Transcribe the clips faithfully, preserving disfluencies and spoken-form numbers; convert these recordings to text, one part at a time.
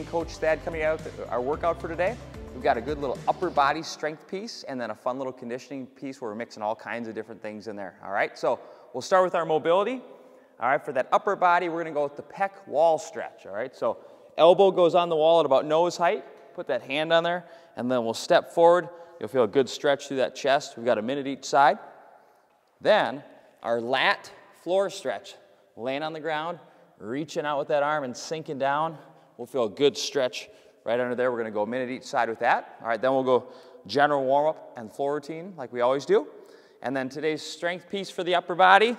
Coach Thad coming out with our workout for today. We've got a good little upper body strength piece and then a fun little conditioning piece where we're mixing all kinds of different things in there, all right? So we'll start with our mobility. All right, for that upper body, we're gonna go with the pec wall stretch, all right? So elbow goes on the wall at about nose height, put that hand on there, and then we'll step forward. You'll feel a good stretch through that chest. We've got a minute each side. Then our lat floor stretch, laying on the ground, reaching out with that arm and sinking down. We'll feel a good stretch right under there. We're gonna go a minute each side with that. All right, then we'll go general warm-up and floor routine like we always do. And then today's strength piece for the upper body,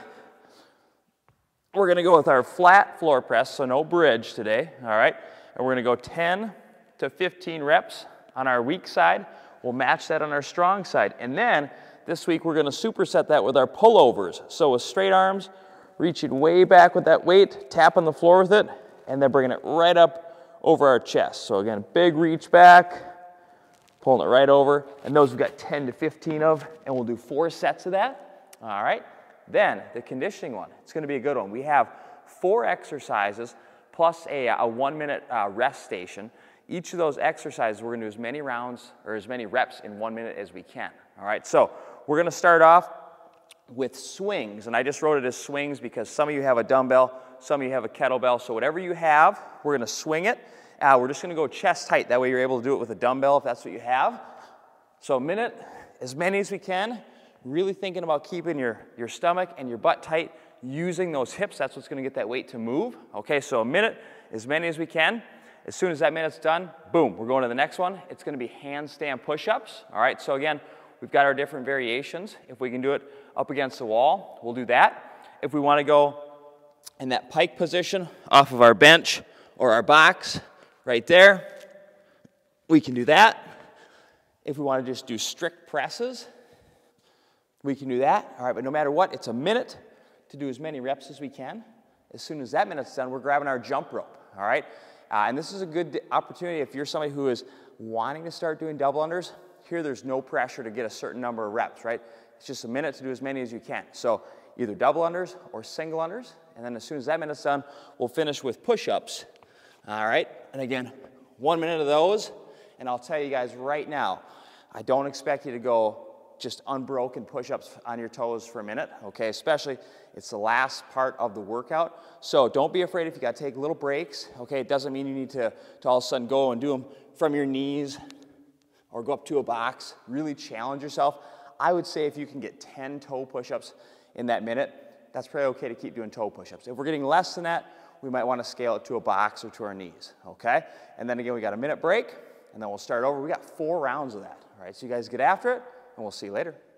we're gonna go with our flat floor press, so no bridge today, all right? And we're gonna go ten to fifteen reps on our weak side. We'll match that on our strong side. And then this week we're gonna superset that with our pullovers. So with straight arms, reaching way back with that weight, tapping the floor with it, and then bringing it right up over our chest. So again, big reach back, pulling it right over, and those we've got ten to fifteen of, and we'll do four sets of that, all right? Then the conditioning one, it's gonna be a good one. We have four exercises plus a, a one minute uh, rest station. Each of those exercises, we're gonna do as many rounds or as many reps in one minute as we can, all right? So we're gonna start off with swings, and I just wrote it as swings because some of you have a dumbbell, some of you have a kettlebell, so whatever you have, we're gonna swing it. Uh, we're just gonna go chest height, that way you're able to do it with a dumbbell if that's what you have. So a minute, as many as we can, really thinking about keeping your, your stomach and your butt tight, using those hips, that's what's gonna get that weight to move. Okay, so a minute, as many as we can. As soon as that minute's done, boom, we're going to the next one. It's gonna be handstand push-ups, all right? So again, we've got our different variations. If we can do it up against the wall, we'll do that. If we wanna go in that pike position off of our bench or our box right there, we can do that. If we wanna just do strict presses, we can do that. All right, but no matter what, it's a minute to do as many reps as we can. As soon as that minute's done, we're grabbing our jump rope, all right? Uh, and this is a good opportunity if you're somebody who is wanting to start doing double unders. Here, there's no pressure to get a certain number of reps, right? It's just a minute to do as many as you can. So either double unders or single unders, and then as soon as that minute's done, we'll finish with push-ups, all right? And again, one minute of those, and I'll tell you guys right now, I don't expect you to go just unbroken push-ups on your toes for a minute, okay? Especially, it's the last part of the workout. So don't be afraid if you gotta take little breaks, okay? It doesn't mean you need to, to all of a sudden go and do them from your knees or go up to a box. Really challenge yourself. I would say if you can get ten toe push-ups in that minute, that's probably okay to keep doing toe push-ups. If we're getting less than that, we might wanna scale it to a box or to our knees, okay? And then again, we got a minute break, and then we'll start over. We got four rounds of that, all right? So you guys get after it, and we'll see you later.